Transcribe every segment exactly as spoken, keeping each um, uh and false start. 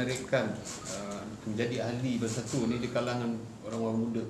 menarikkan uh, menjadi ahli bersatu ni di kalangan orang-orang muda?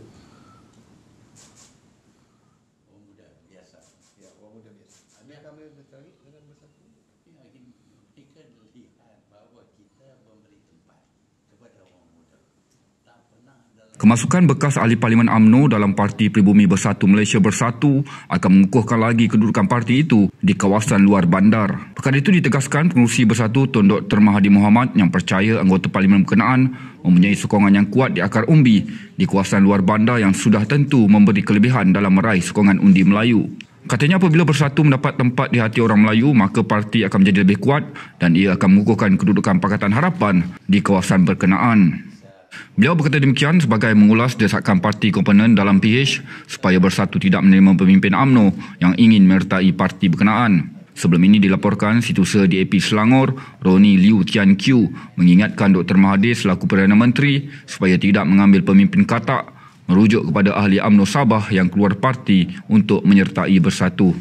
Orang muda biasa. Ya, orang muda biasa. Adakah mereka tertarik dengan bersatu? Ya, mereka lihat bahawa kita memberi tempat kepada orang muda. Tak pernah dalam Kemasukan bekas ahli Parlimen U M N O dalam Parti Pribumi Bersatu Malaysia Bersatu akan mengukuhkan lagi kedudukan parti itu di kawasan luar bandar. Perkara itu ditegaskan Pengerusi Bersatu Tun Doktor Mahathir Mohamad yang percaya anggota Parlimen berkenaan mempunyai sokongan yang kuat di akar umbi di kawasan luar bandar yang sudah tentu memberi kelebihan dalam meraih sokongan undi Melayu. Katanya apabila Bersatu mendapat tempat di hati orang Melayu, maka parti akan menjadi lebih kuat dan ia akan mengukuhkan kedudukan Pakatan Harapan di kawasan berkenaan. Beliau berkata demikian sebagai mengulas desakan parti komponen dalam P H supaya Bersatu tidak menerima pemimpin U M N O yang ingin menyertai parti berkenaan. Sebelum ini dilaporkan Situsa D A P Selangor, Roni Liu Tian Q, mengingatkan Doktor Mahathir selaku Perdana Menteri supaya tidak mengambil pemimpin katak, merujuk kepada ahli U M N O Sabah yang keluar parti untuk menyertai Bersatu.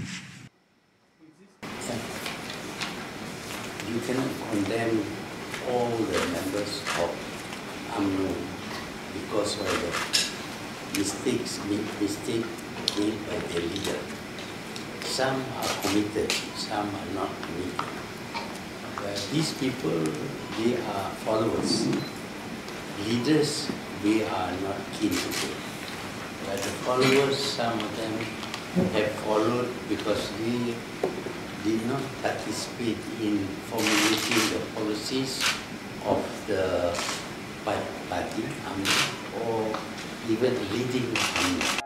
you cannot condemn all the members of U M N O because of the mistakes made mistake made by their leader. Some are committed, some are not committed. But these people, they are followers. Leaders, we are not keen to do. But the followers, some of them have followed because they did not participate in formulating the policies of the party, U M N O, or even leading U M N O.